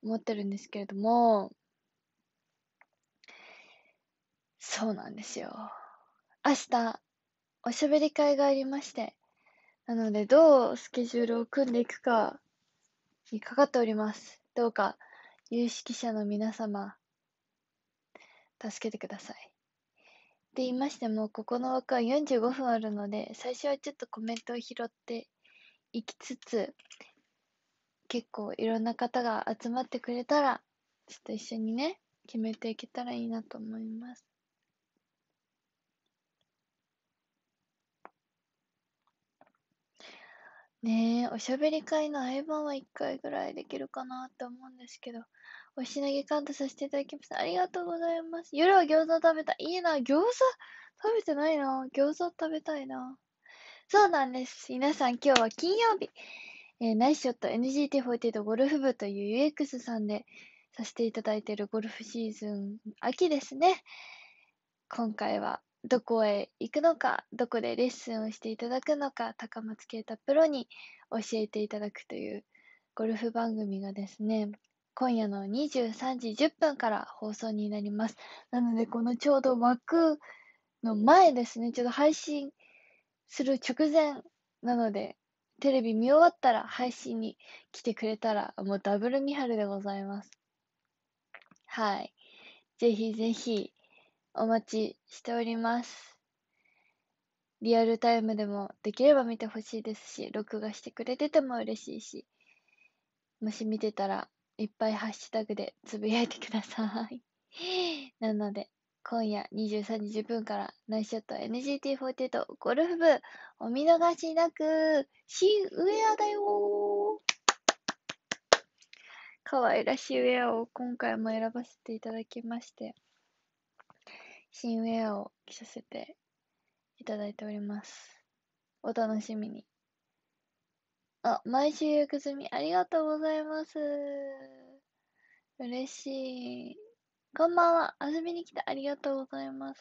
思ってるんですけれども、そうなんですよ。明日、おしゃべり会がありまして、なので、どうスケジュールを組んでいくかにかかっております。どうか、有識者の皆様、助けてください。って言いましても、ここの枠は45分あるので、最初はちょっとコメントを拾っていきつつ、結構いろんな方が集まってくれたら、ちょっと一緒にね、決めていけたらいいなと思います。ねえ、おしゃべり会の合間は1回ぐらいできるかなって思うんですけど、お品投げカウントさせていただきました。ありがとうございます。夜は餃子食べた。いいな、餃子食べてないな。餃子食べたいな。そうなんです。皆さん今日は金曜日。ナイスショット NGT48 ゴルフ部という UX さんでさせていただいているゴルフシーズン秋ですね。今回はどこへ行くのか、どこでレッスンをしていただくのか、高松啓太プロに教えていただくというゴルフ番組がですね、今夜の23時10分から放送になります。なので、このちょうど枠の前ですね、ちょうど配信する直前なので、テレビ見終わったら配信に来てくれたら、もうダブルミハルでございます。はい。ぜひぜひ、お待ちしております。リアルタイムでもできれば見てほしいですし、録画してくれてても嬉しいし、もし見てたら、いっぱいハッシュタグでつぶやいてください。なので、今夜23時10分からナイスショット NGT48 ゴルフ部お見逃しなく、新ウェアだよー。可愛らしいウェアを今回も選ばせていただきまして、新ウェアを着させていただいております。お楽しみに。あ、毎週予約済み、ありがとうございます。嬉しい。こんばんは。遊びに来てありがとうございます。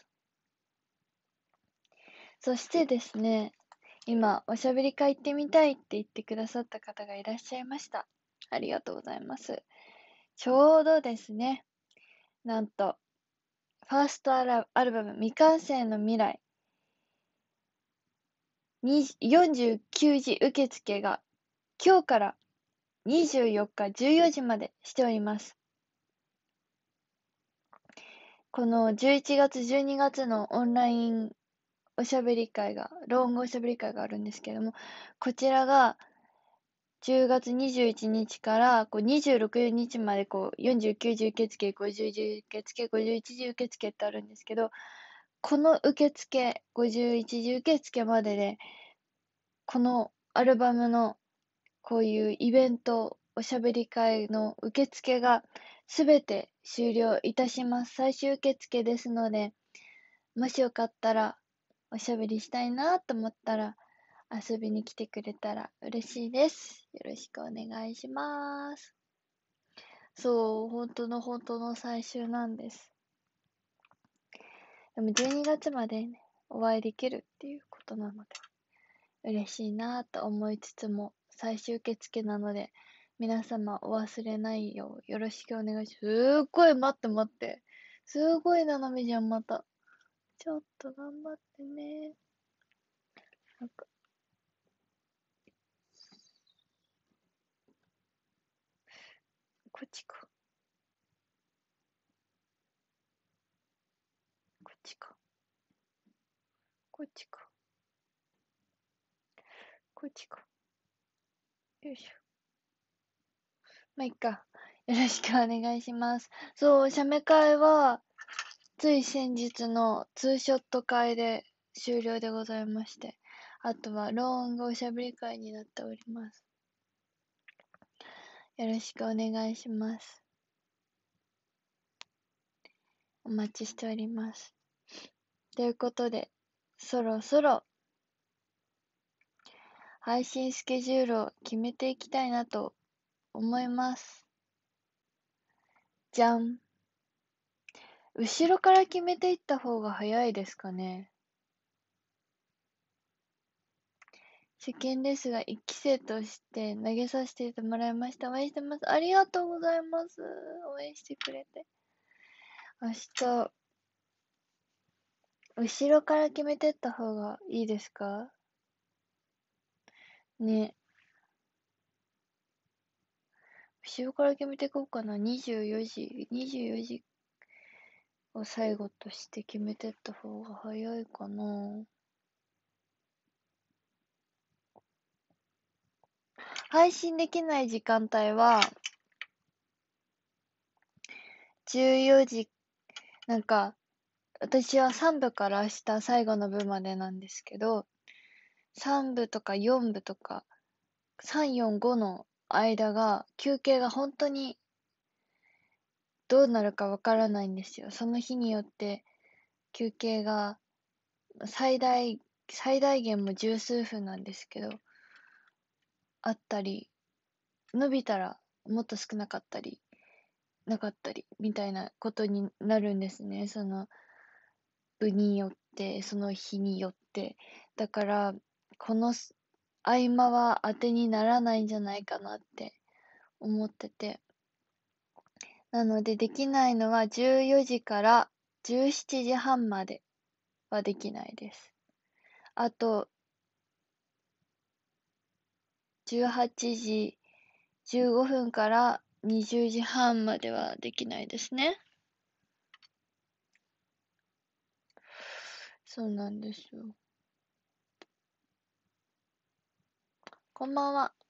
そしてですね、今、おしゃべり会行ってみたいって言ってくださった方がいらっしゃいました。ありがとうございます。ちょうどですね、なんと、ファーストアルバム、未完成の未来、49時受付が今日から24日14時までしております。この11月、12月のオンラインおしゃべり会が、ロングおしゃべり会があるんですけども、こちらが10月21日から26日まで49時受付、50時受付、51時受付ってあるんですけど、この受付、51時受付までで、このアルバムのこういうイベント、おしゃべり会の受付がすべて終了いたします。最終受付ですので、もしよかったらおしゃべりしたいなと思ったら遊びに来てくれたら嬉しいです。よろしくお願いします。そう、本当の最終なんです。でも12月までね、お会いできるっていうことなので、嬉しいなと思いつつも、最終受付なので、皆様お忘れないようよろしくお願いします。すっごい待って待って。すごいななみちゃんまた。ちょっと頑張ってね。なんか、こっちか。こっちか。こっちか。こっちか。よいしょ。まあ、いっか。よろしくお願いします。そう、写メ会は、つい先日のツーショット会で終了でございまして、あとはローンがおしゃべり会になっております。よろしくお願いします。お待ちしております。ということで、そろそろ配信スケジュールを決めていきたいなと思います。じゃん。後ろから決めていった方が早いですかね。 世間ですが、1期生として投げさせてもらいました。応援してます。ありがとうございます。応援してくれて。明日、後ろから決めてった方がいいですかね。後ろから決めていこうかな。24時を最後として決めてった方が早いかな。配信できない時間帯は、14時、なんか、私は3部から明日最後の部までなんですけど、3部とか4部とか、3、4、5の間が、休憩が本当にどうなるかわからないんですよ。その日によって休憩が最大限も十数分なんですけど、あったり、伸びたらもっと少なかったり、なかったり、みたいなことになるんですね。その部によって、その日によって。だから、この合間は当てにならないんじゃないかなって思ってて。なので、できないのは14時から17時半まではできないです。あと、18時15分から20時半まではできないですね。そうなんですよ。こんばんは。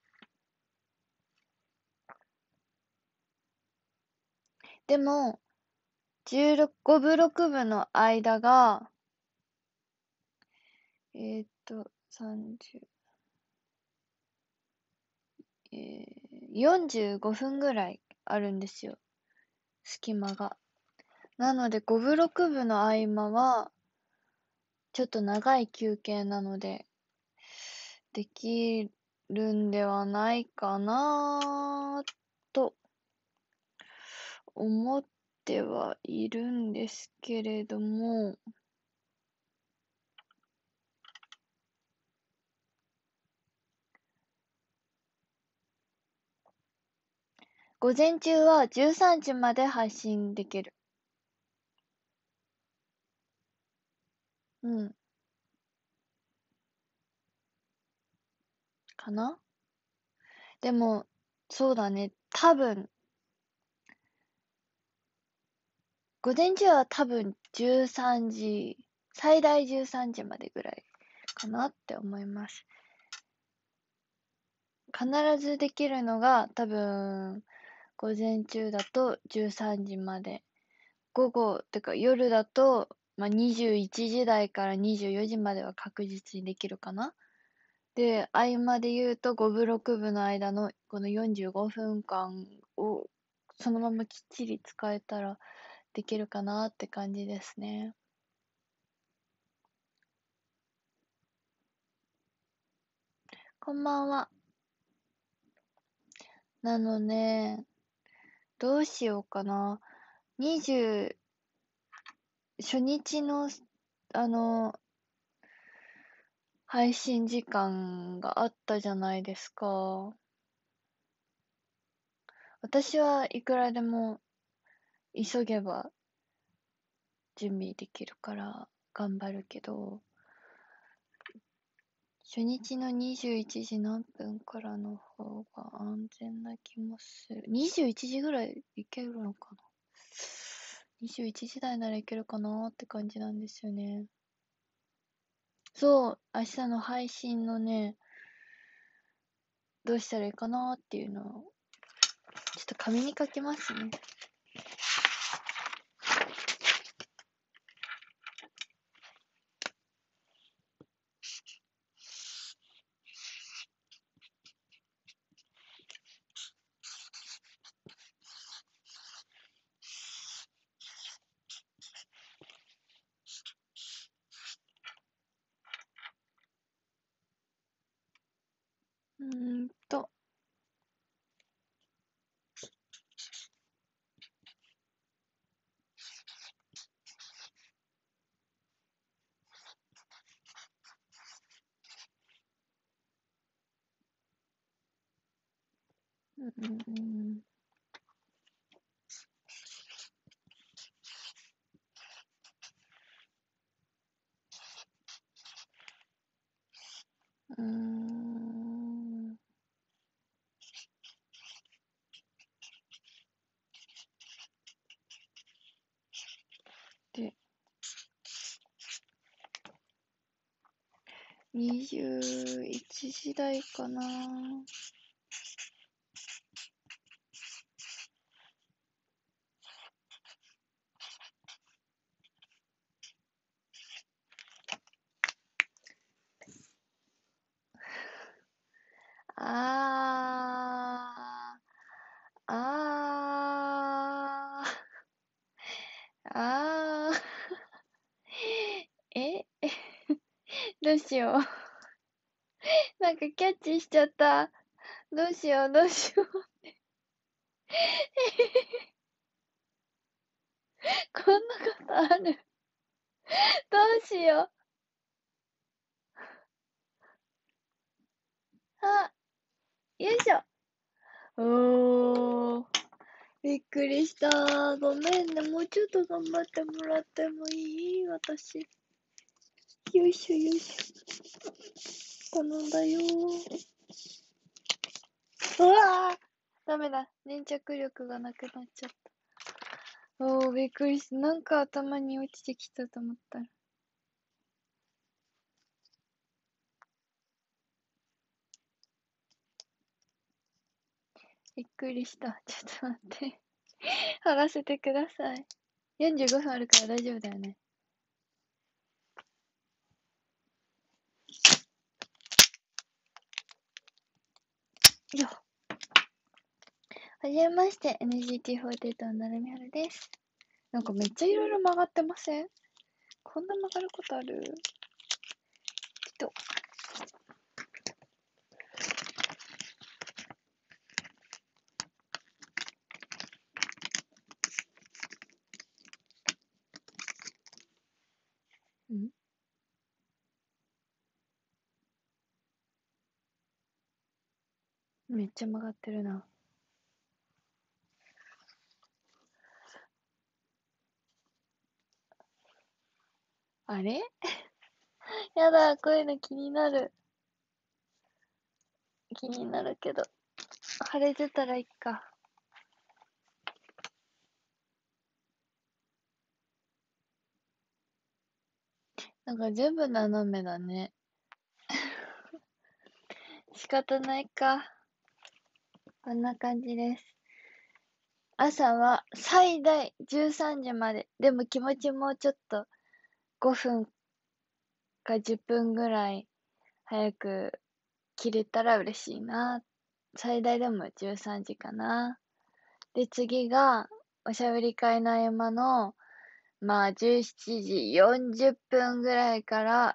でも、5部6部の間が、30、45分ぐらいあるんですよ。隙間が。なので、5部6部の合間は、ちょっと長い休憩なので、できるんではないかなと思ってはいるんですけれども、午前中は13時まで配信できる。うん。かな。でも、そうだね。多分、午前中は多分13時、最大13時までぐらいかなって思います。必ずできるのが多分、午前中だと13時まで。午後、てか夜だと、21時台から24時までは確実にできるかな。で、合間で言うと5部6部の間のこの45分間をそのままきっちり使えたらできるかなって感じですね。こんばんは。なのね、どうしようかな。20、初日の、あの、配信時間があったじゃないですか。私はいくらでも急げば準備できるから頑張るけど、初日の21時何分からの方が安全な気もする。21時ぐらいいけるのかな。21時台ならいけるかなって感じなんですよね。そう、明日の配信のね、どうしたらいいかなっていうのを、ちょっと紙に書きますね。うーんと、 で、21時台かな。どうしよう。なんかキャッチしちゃった。どうしよう。こんなことある。どうしよう。あ、よいしょ。おー。びっくりした。ごめんね。もうちょっと頑張ってもらってもいい？私。よいしょ。頼んだよ。うわー、ダメだ。粘着力がなくなっちゃった。びっくりした。なんか頭に落ちてきたと思ったら。びっくりした。ちょっと待って。剥がせてください。45分あるから大丈夫だよね。よっ。はじめまして、NGT48 のなるみはるです。なんかめっちゃいろいろ曲がってません？こんな曲がることある？めっちゃ曲がってるな。あれやだ、こういうの気になるけど、晴れてたらいっか。なんか全部斜めだね。仕方ないか。こんな感じです。朝は最大13時まで。でも気持ちもうちょっと5分か10分ぐらい早く切れたら嬉しいな。最大でも13時かな。で、次が、おしゃべり会の合間の、まあ、17時40分ぐらいから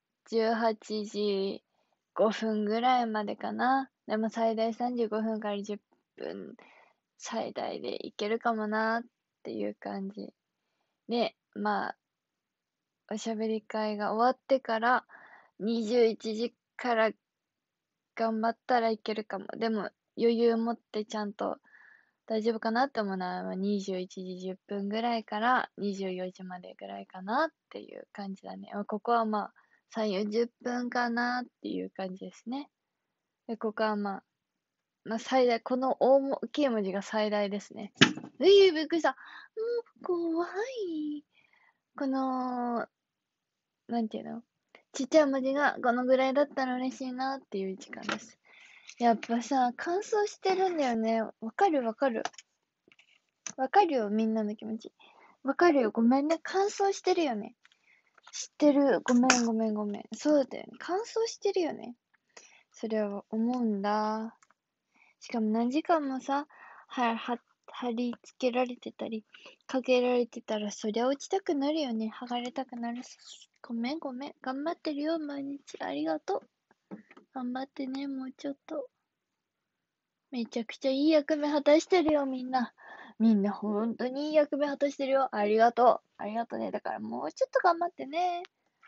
18時5分ぐらいまでかな。でも最大35分から10分最大でいけるかもなっていう感じ。で、まあ、おしゃべり会が終わってから21時から頑張ったらいけるかも。でも余裕持ってちゃんと大丈夫かなって思うのは21時10分ぐらいから24時までぐらいかなっていう感じだね。ここはまあ3、40分かなっていう感じですね。で、ここはまあ最大、この大きい文字が最大ですね。びっくりした。もう怖い。この、なんていうの？ちっちゃい文字がこのぐらいだったら嬉しいなっていう時間です。やっぱさ、乾燥してるんだよね。わかる。わかるよ、みんなの気持ち。わかるよ。ごめんね。乾燥してるよね。知ってる。ごめん。そうだよね。乾燥してるよね。それは思うんだ。しかも何時間もさ、貼り付けられてたり、かけられてたら、そりゃ落ちたくなるよね。剥がれたくなるし。ごめん。頑張ってるよ、毎日。ありがとう。頑張ってね、もうちょっと。めちゃくちゃいい役目果たしてるよ、みんな。みんな本当にいい役目果たしてるよ。ありがとう。ありがとうね。だからもうちょっと頑張ってね。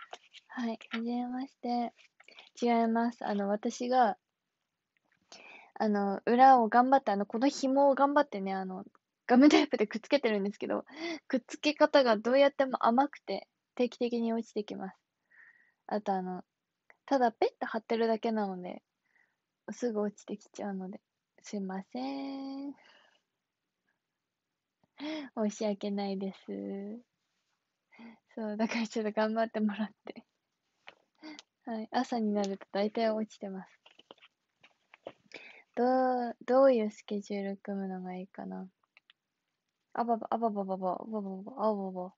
はい。はじめまして。違います。私が、 裏を頑張って、この紐を頑張ってね、ガムテープでくっつけてるんですけど、くっつけ方がどうやっても甘くて、定期的に落ちてきます。あとただペット貼ってるだけなので、すぐ落ちてきちゃうので、すいません。申し訳ないです。そう、だからちょっと頑張ってもらって。はい。朝になると大体落ちてます。どういうスケジュール組むのがいいかな。あばば、あばばばば、あばばば、あばば。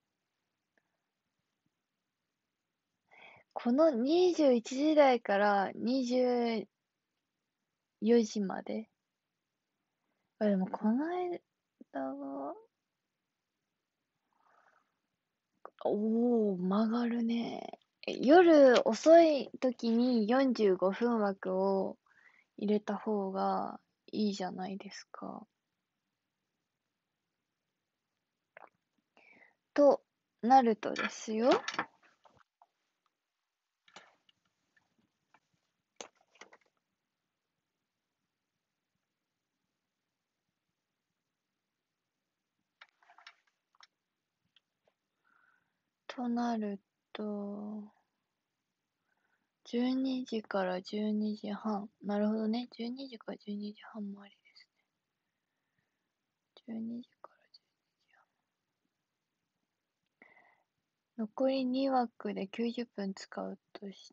この21時台から24時まで。でもこの間は、曲がるね。夜遅い時に45分枠を入れた方がいいじゃないですか。となるとですよ。となると、12時から12時半。なるほどね。12時から12時半もありですね。12時から12時半。残り2枠で90分使うとして。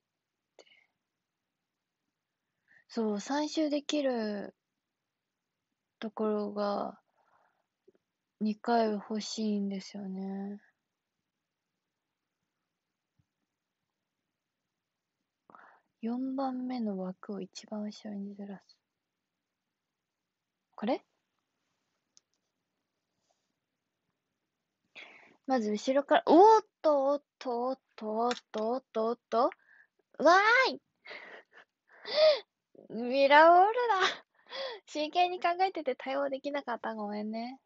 そう、3周できるところが2回欲しいんですよね。4番目の枠を一番後ろにずらす。これまず後ろから、おーっとおっとおっとおっとおっとおっと、わーいミラーボールだ真剣に考えてて対応できなかった。ごめんね。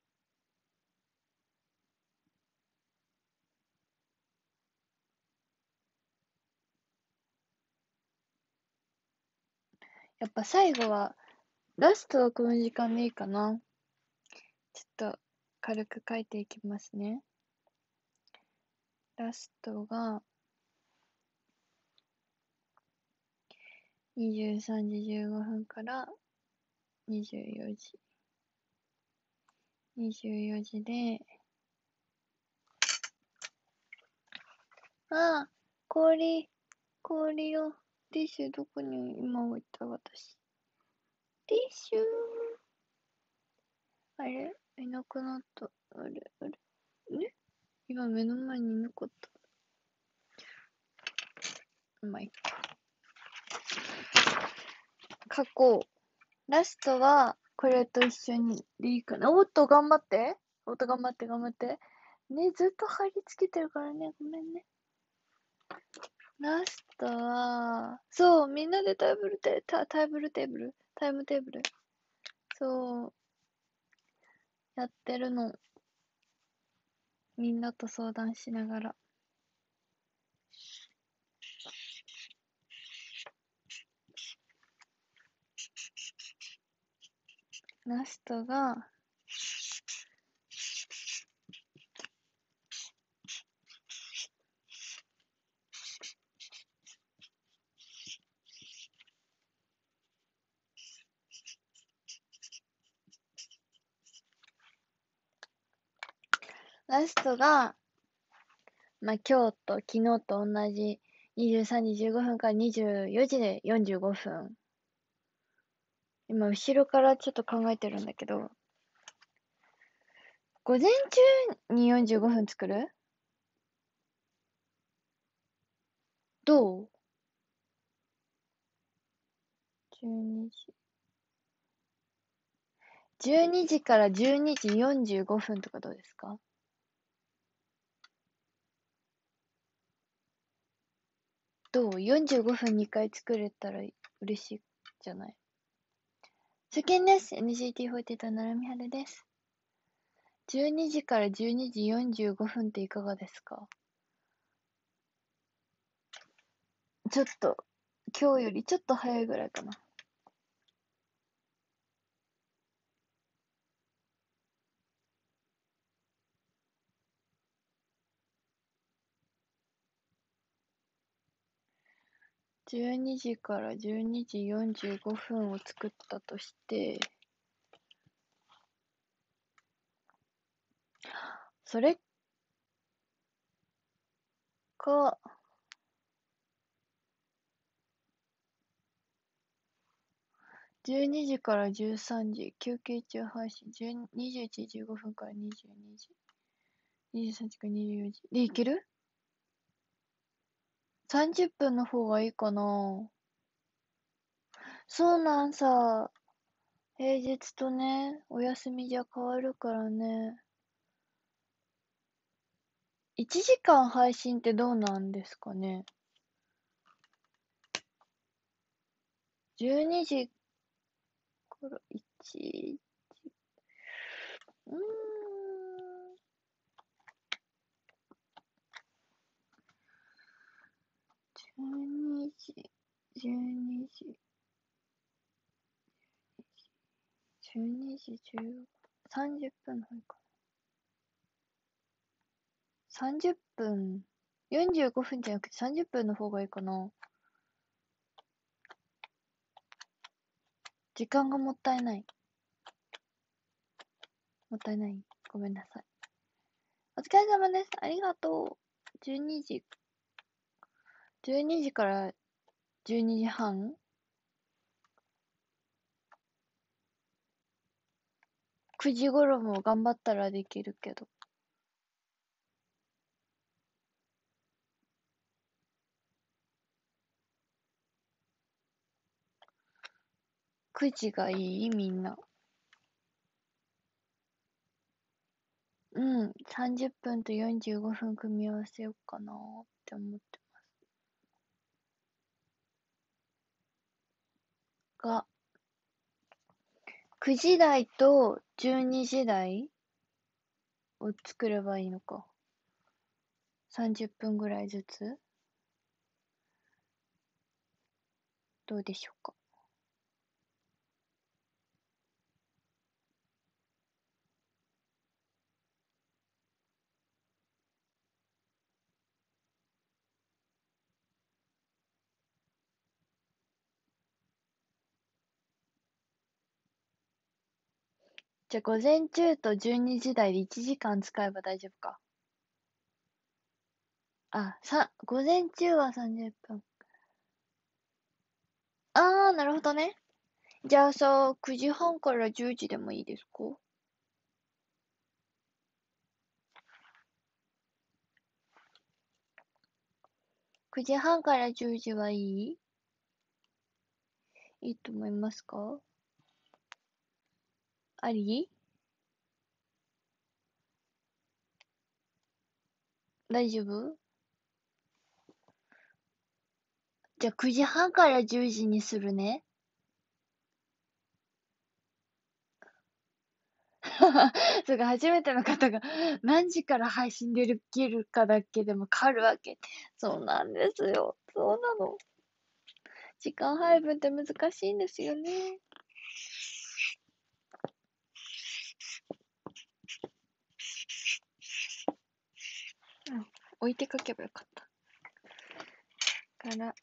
やっぱ最後は、ラストを組む時間でいいかな。ちょっと軽く書いていきますね。ラストが、23時15分から24時。24時で、ああ、氷を、ティッシュどこに今置いた私。ティッシュあれいなくなった。あれね今目の前にいなかった。まあ、いっか。書こう。ラストは、これと一緒にでいいかな。おっと、頑張って。おっと、頑張って、頑張って。ね、ずっと貼り付けてるからね。ごめんね。ラストは、そう、みんなでタイムテーブル。そう、やってるの。みんなと相談しながら。ラストが、まあ、今日と昨日と同じ23時15分から24時で45分。今、後ろからちょっと考えてるんだけど、午前中に45分作る？どう？ 12 時。12時から12時45分とかどうですか？どう？ 45 分2回作れたら嬉しいじゃない？初見です。NGT48 なるみはるです。12時から12時45分っていかがですか？ちょっと、今日よりちょっと早いぐらいかな。 12時から12時45分を作ったとして、それか、12時から13時、休憩中配信、21時15分から22時、23時から24時。で、いける？ 30 分の方がいいかな。そうなんさ。平日とね、お休みじゃ変わるからね。1時間配信ってどうなんですかね。12時から1時。12時、12時、12時15、30分の方がいいかな。30分、45分じゃなくて30分の方がいいかな。時間がもったいない。もったいない。ごめんなさい。お疲れ様です。ありがとう。12時、12時から12時半 ?9 時頃も頑張ったらできるけど。9時がいいみんな。うん。30分と45分組み合わせようかなって思ってが、9時台と12時台を作ればいいのか。30分ぐらいずつどうでしょうか。じゃあ午前中と12時台で1時間使えば大丈夫か。午前中は30分。なるほどね。じゃあさ、9時半から10時でもいいですか？ 9 時半から10時はいい？いいと思いますか？あり？大丈夫？じゃあ9時半から10時にするね。それか初めての方が何時から配信できるかだけでも変わるわけ。そうなんですよ。そうなの。時間配分って難しいんですよね。置いて書けばよかった。から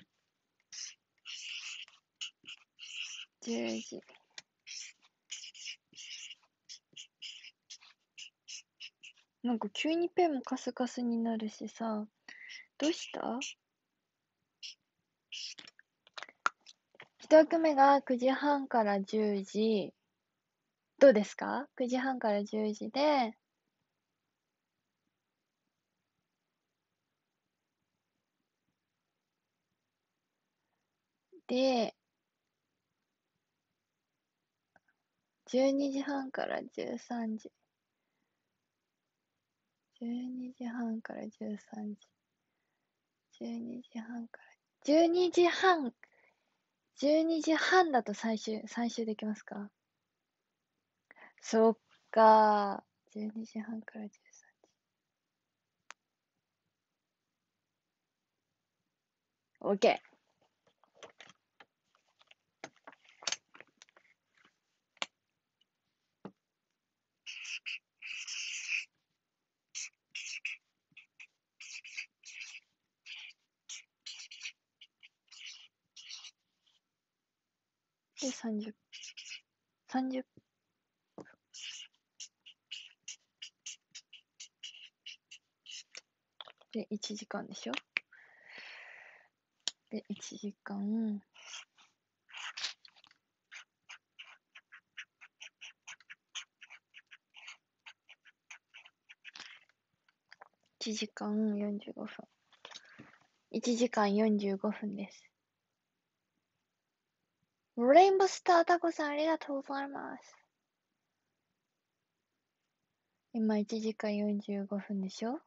10時。なんか急にペンもカスカスになるしさ、どうした？一枠目が9時半から10時。どうですか？ 9 時半から10時で、で、12時半から13時。12時半から13時。12時半から、12時半、12時半だと最終できますか？そっか。12時半から13時。OK。 で30、30、で1時間でしょ。で1時間、1時間45分。1時間45分です。レインボースタータコさんありがとうございます。今1時間45分でしょ。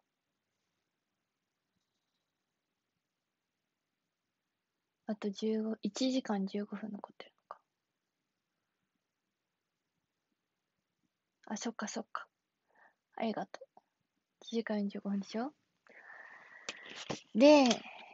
あと1時間15分残ってるのか。あ、そっかそっか。ありがとう。1時間45分でしょ。で、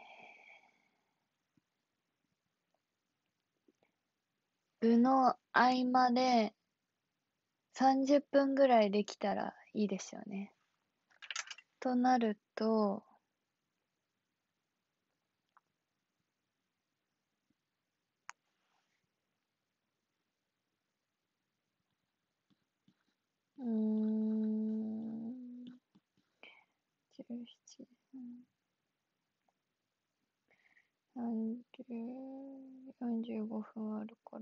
部の合間で30分ぐらいできたらいいですよね。となると、17、30、45分あるから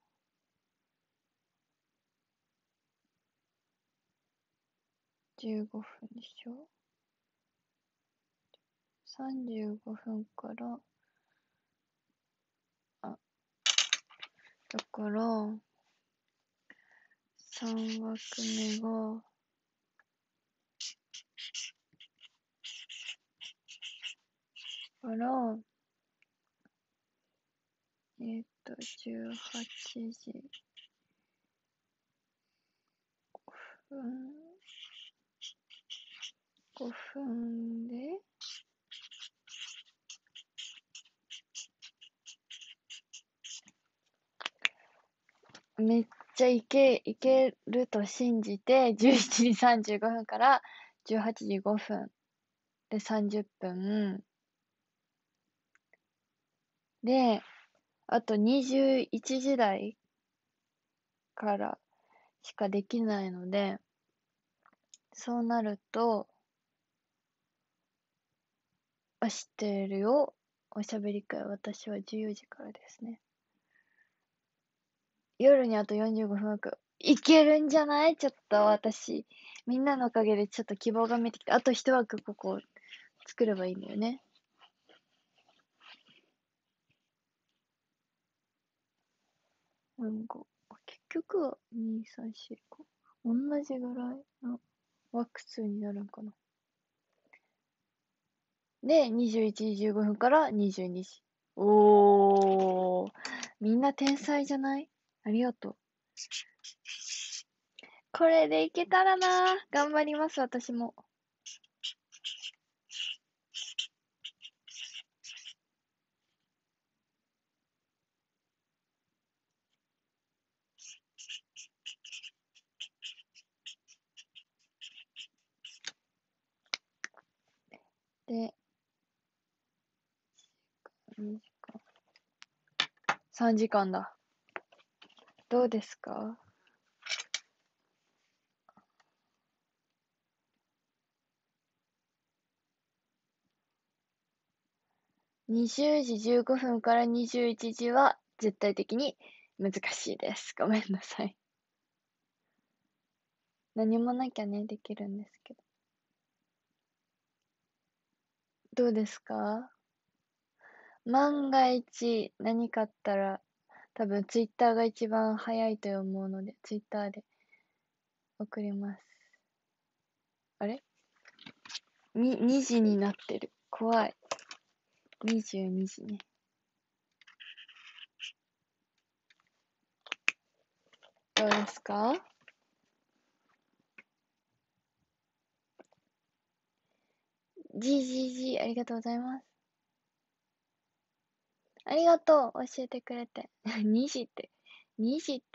、15分でしょ。35分から、だから、3枠目が、から、18時5分で、めっちゃいけると信じて、17時35分から18時5分で30分。で、あと21時台からしかできないので、そうなると、知ってるよ。おしゃべり会、私は14時からですね。夜にあと45分枠。いけるんじゃない？ちょっと私、みんなのおかげでちょっと希望が見えてきて、あと一枠ここ作ればいいんだよね。結局は2、3、4、5。同じぐらいの枠数になるんかな。で、21時15分から22時。おー。みんな天才じゃない？ありがとう。これでいけたらな。頑張ります、私も。で、2時間。3時間だ。どうですか？20時15分から21時は絶対的に難しいです。ごめんなさい。何もなきゃね、できるんですけど。どうですか？万が一何かあったら、多分ツイッターが一番早いと思うので、ツイッターで送ります。あれ？ 2 時になってる。怖い。22時ね。どうですか？じありがとうございます。ありがとう、教えてくれて。2時って、2時って、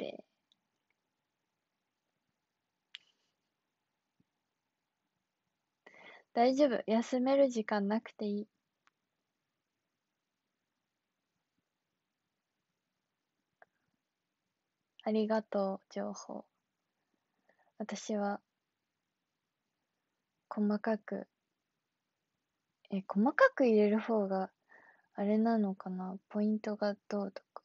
大丈夫。休める時間なくていい。 ありがとう、情報。私は、細かく入れる方が、あれなのかな、ポイントがどうとか。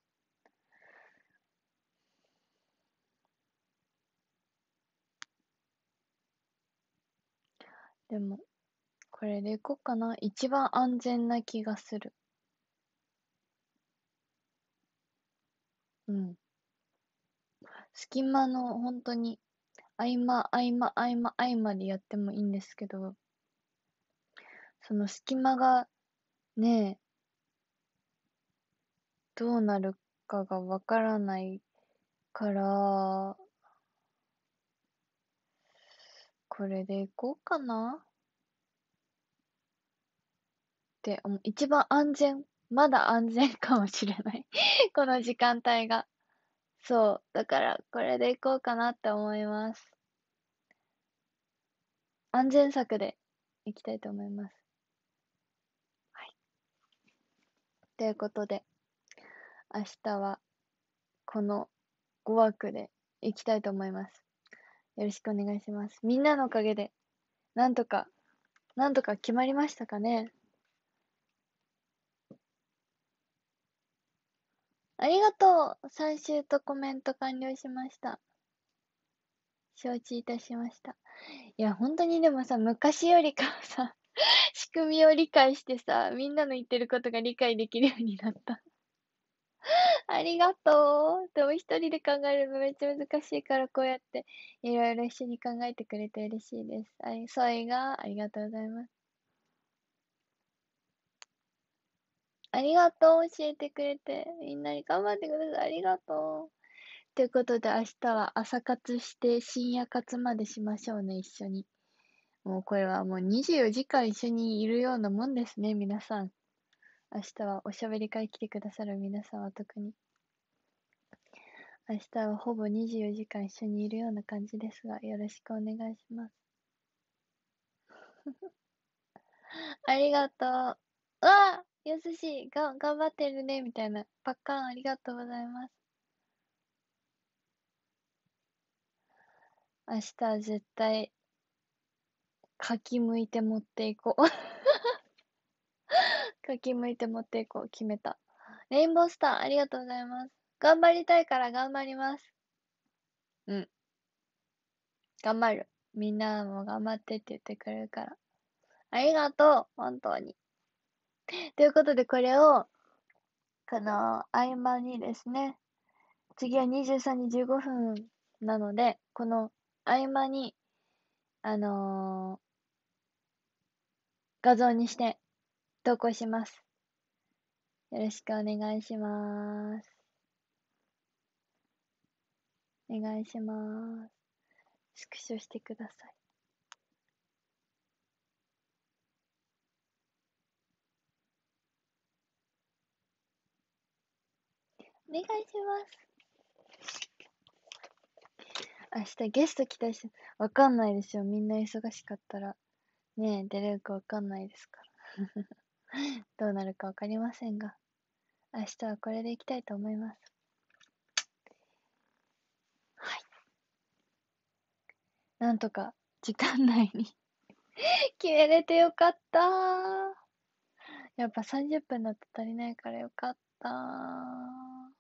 でも、これでいこうかな。一番安全な気がする。うん。隙間の、本当に、合間でやってもいいんですけど、その隙間が、ね、どうなるかがわからないから、これでいこうかなって一番まだ安全かもしれない。この時間帯が。そう。だから、これでいこうかなって思います。安全策でいきたいと思います。はい。ということで、明日はこの5枠でいきたいと思います。よろしくお願いします。みんなのおかげで、なんとか決まりましたかね。ありがとう。3週とコメント完了しました。承知いたしました。いや、本当にでもさ、昔よりかはさ、仕組みを理解してさ、みんなの言ってることが理解できるようになった。ありがとう。でも一人で考えるのめっちゃ難しいから、こうやっていろいろ一緒に考えてくれて嬉しいです。それがありがとうございます。ありがとう。教えてくれて。みんなに頑張ってください。ありがとう。ということで明日は朝活して深夜活までしましょうね、一緒に。もうこれはもう24時間一緒にいるようなもんですね、皆さん。明日はおしゃべり会来てくださる皆さんは特に。明日はほぼ24時間一緒にいるような感じですが、よろしくお願いします。ありがとう。うわ優しい。頑張ってるね、みたいな。パッカンありがとうございます。明日は絶対、柿剥いて持っていこう。柿剥いて持っていこう。決めた。レインボースター、ありがとうございます。頑張りたいから頑張ります。うん。頑張る。みんなも頑張ってって言ってくれるから。ありがとう。本当に。ということで、これを、合間にですね、次は23時15分なので、この合間に、あの画像にして投稿します。よろしくお願いします。お願いします。スクショしてください。お願いします。明日ゲスト来たし、わかんないですよ。みんな忙しかったら。ねえ、出れるかわかんないですから。どうなるかわかりませんが、明日はこれでいきたいと思います。はい。なんとか、時間内に決めれてよかったー。やっぱ30分だと足りないからよかったー。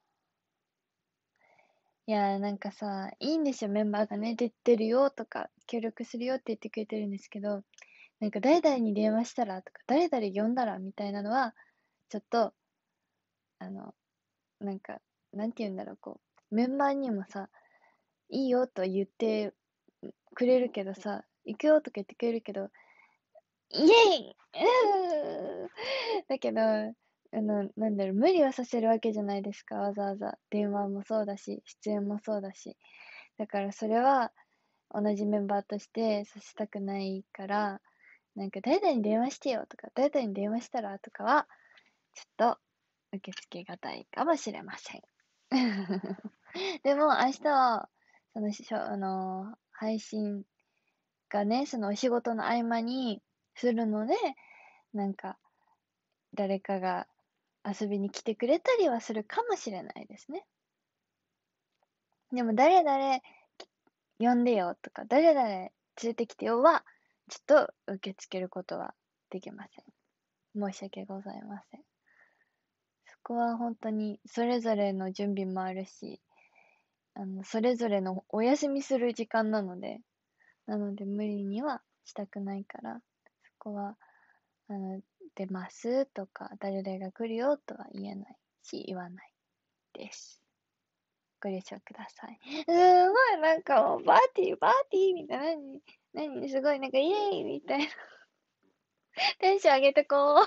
いやーなんかさ、いいんですよ、メンバーがね、出てるよとか、協力するよって言ってくれてるんですけど、なんか誰々に電話したらとか、誰々呼んだらみたいなのは、ちょっと、あの、なんか、なんて言うんだろう、メンバーにもさ、いいよと言ってくれるけどさ、行くよとか言ってくれるけど、イエイだけど、なんだろう、無理はさせるわけじゃないですか、わざわざ。電話もそうだし、出演もそうだし。だからそれは、同じメンバーとしてさせたくないから、なんか誰々に電話してよとか、誰々に電話したらとかは、ちょっと受け付けがたいかもしれません。でも明日は、配信がね、そのお仕事の合間にするので、なんか、誰かが遊びに来てくれたりはするかもしれないですね。 でも誰々呼んでよとか、誰々連れてきてよは、ちょっと受け付けることはできません。申し訳ございません。そこは本当にそれぞれの準備もあるし、それぞれのお休みする時間なので、無理にはしたくないから、そこは、出ますとか、誰々が来るよとは言えないし、言わないです。ご了承ください。すごい、なんかもう、パーティーみたいな、すごい、なんか、イエーイみたいな。テンション上げてこう。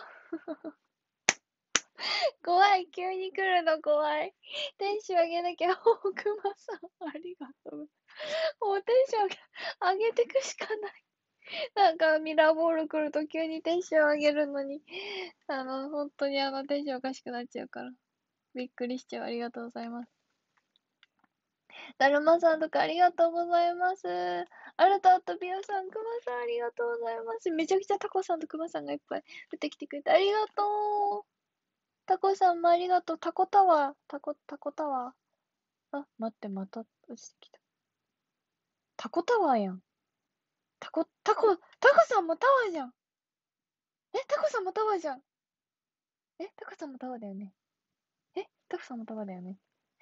怖い、急に来るの怖い。テンション上げなきゃ、くまさん、ありがとう。もうテンション上げてくしかない。なんか、ミラーボール来ると急にテンション上げるのに、本当にテンションおかしくなっちゃうから。びっくりしちゃう。ありがとうございます。だるまさんとかありがとうございます。アルタとビオさん、クマさんありがとうございます。めちゃくちゃタコさんとクマさんがいっぱい降ってきてくれてありがとう。タコさんもありがとう。タコタワー。タコタワー。あ、待って、また落ちてきた。タコタワーやん。タコさんもタワーじゃん。タコさんもタワーじゃん。タコさんもタワーだよね。タコさんもタワーだよね。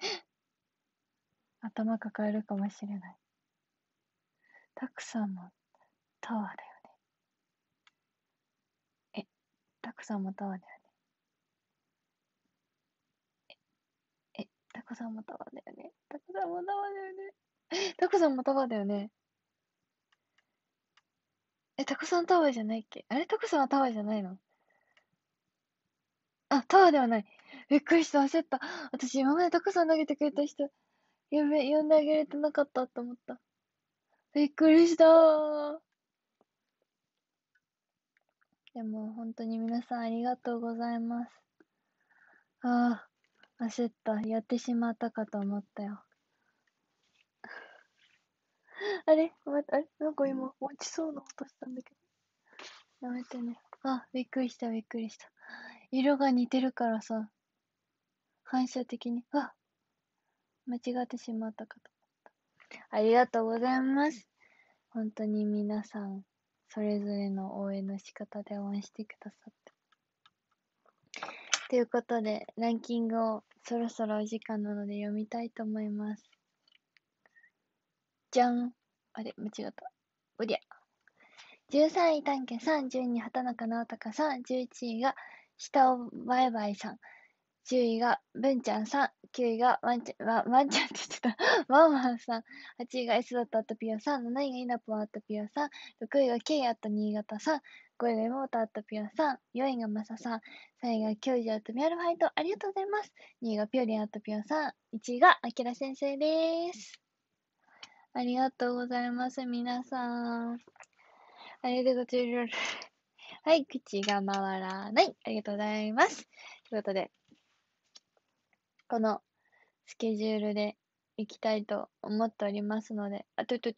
頭抱えるかもしれない。タコさんもタワーだよね。タコさんもタワーだよね。タコさんもタワーだよね。タコさんもタワーだよね。タコさんもタワーだよね。タコさんタワーじゃないっけ？あれタコさんはタワーじゃないの？あ、タワーではない。びっくりした、焦った。私今までタコさん投げてくれた人、呼んであげれてなかったと思った。びっくりしたー。でも本当に皆さんありがとうございます。ああ、焦った。やってしまったかと思ったよ。あれなんか今落ちそうな音したんだけど。やめてね。あ、びっくりした。色が似てるからさ、反射的に、間違ってしまったかと。ありがとうございます。本当に皆さん、それぞれの応援の仕方で応援してくださって。ということで、ランキングをそろそろお時間なので読みたいと思います。じゃん。あれ、間違った。おりゃ。13位、探検さん。12位、畑中直隆さん。11位が、下尾バイバイさん。10位が、文ちゃんさん。9位が、ワンちゃんって言ってた。ワンワンさん。8位が、S だったアトピオさん。7位が、イナポアトピオさん。6位が、K アット新潟さん。5位が、妹アットピオさん。4位が、マサさん。3位が、キョウジアットミアルファイト。ありがとうございます。2位が、ピョリンアットピオさん。1位が、アキラ先生です。ありがとうございます、皆さん。ありがとうございます。はい、口が回らない。ありがとうございます。ということで、このスケジュールで行きたいと思っておりますので、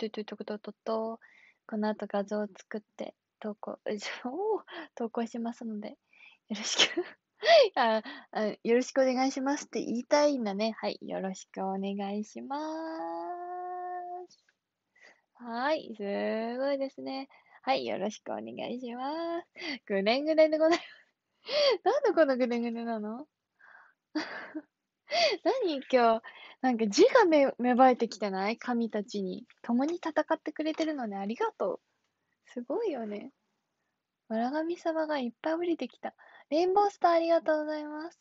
この後画像を作って投稿しますので、よろしくよろしくお願いしますって言いたいんだね。はい、よろしくお願いします。はい、すごいですね。はい、よろしくお願いします。ぐねんぐねんでございます。なんでこんなぐねんぐねなの？何今日、なんか字が芽生えてきてない神たちに。共に戦ってくれてるのでありがとう。すごいよね。わら神様がいっぱい降りてきた。レインボースターありがとうございます。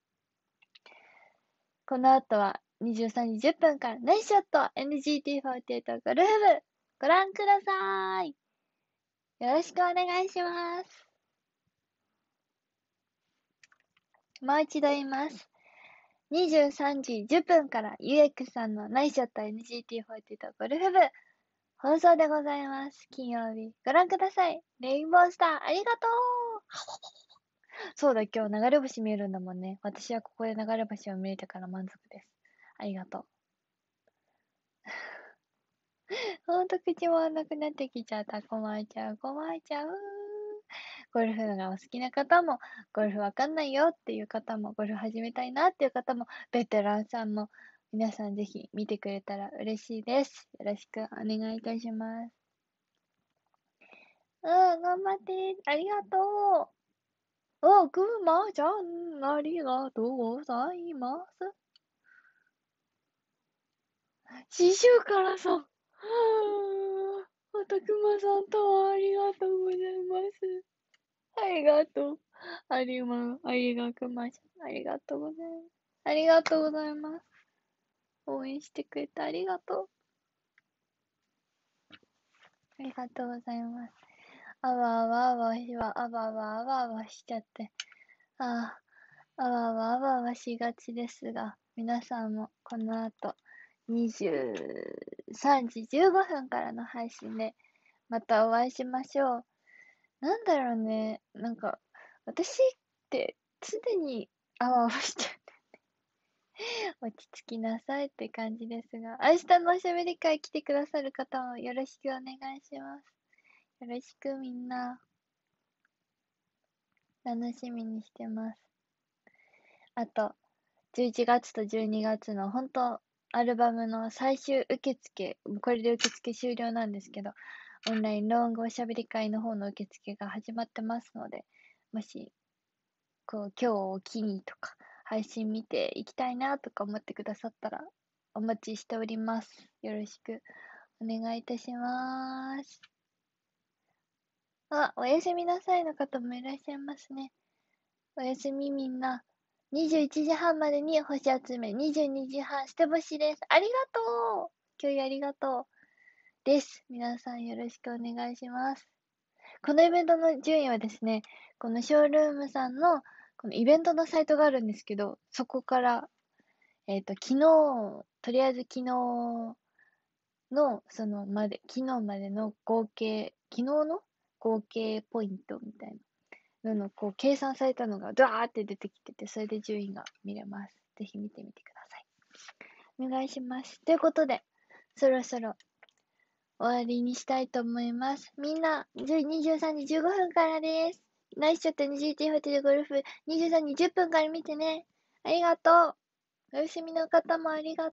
この後は23時10分からナイスショット NGT48 ゴルフ部ご覧ください。よろしくお願いします。もう一度言います。23時10分から UX さんのナイスショット NGT48 ゴルフ部放送でございます。金曜日ご覧ください。レインボースターありがとう。そうだ、今日流れ星見えるんだもんね。私はここで流れ星を見れたから満足です。ありがとう。ほんと口もなくなってきちゃった。困っちゃう。ゴルフがお好きな方も、ゴルフわかんないよっていう方も、ゴルフ始めたいなっていう方も、ベテランさんも、 皆さんぜひ見てくれたら嬉しいです。よろしくお願いいたします。頑張って。ありがとう。くまちゃん、ありがとうございます。シシュからさん。はぁ。またくまさんとはありがとうございます。ありがとう。ありがくまちゃん。ありがとうございます。ありがとうございます。応援してくれてありがとう。ありがとうございます。あわあわあわしは、あわあわあわあわしちゃって。ああ、あわあわあわあわしがちですが、皆さんもこの後、23時15分からの配信で、またお会いしましょう。なんだろうね、なんか、私って常にあわあわしちゃう。落ち着きなさいって感じですが、明日のおしゃべり会来てくださる方もよろしくお願いします。よろしくみんな。楽しみにしてます。あと、11月と12月の本当、アルバムの最終受付、これで受付終了なんですけど、オンラインロングおしゃべり会の方の受付が始まってますので、もし、今日を機にとか、配信見ていきたいなとか思ってくださったら、お待ちしております。よろしくお願いいたします。おやすみなさいの方もいらっしゃいますね。おやすみみんな。21時半までに星集め、22時半捨て星です。ありがとう。共有ありがとう。です。皆さんよろしくお願いします。このイベントの順位はですね、このショールームさんのこのイベントのサイトがあるんですけど、そこから、とりあえず昨日の、昨日までの昨日の合計ポイントみたいなのこう計算されたのがドワーって出てきてて、それで順位が見れます。ぜひ見てみてください。お願いします。ということで、そろそろ終わりにしたいと思います。みんな、23時15分からです。ナイスショット21ホテルゴルフ23時10分から見てね。ありがとう。お休みの方もありがとう。